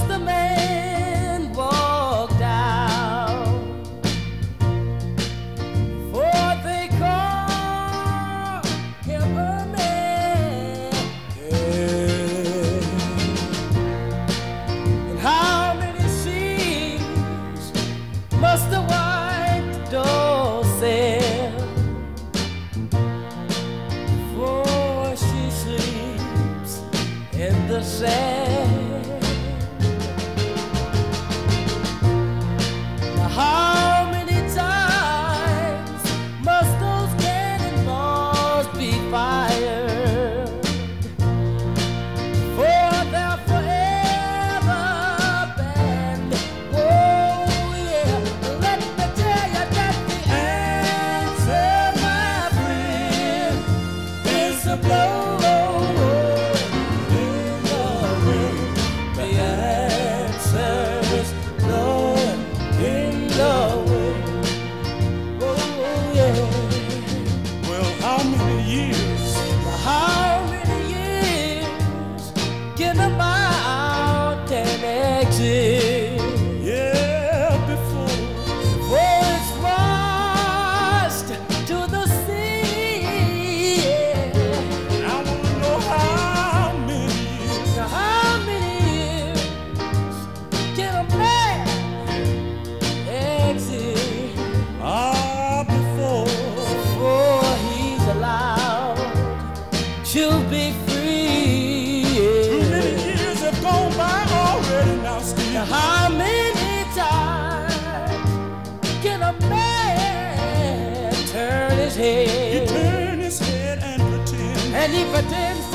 must the man walk down before they call him a man? And how many seas must the white dove sail before she sleeps in the sand? Now how many times must those cannonballs be fired for their forever banned? Oh yeah, let me tell you that the answer, my friend, is a blow. Can a mountain exist? Yeah, before it's washed to the sea. Yeah. I wanna know how many years. Now how many years can a man exist? Before he's allowed to be free. Gone by already now, Steve. Now how many times can a man turn his head? He turns his head and pretend. And he pretends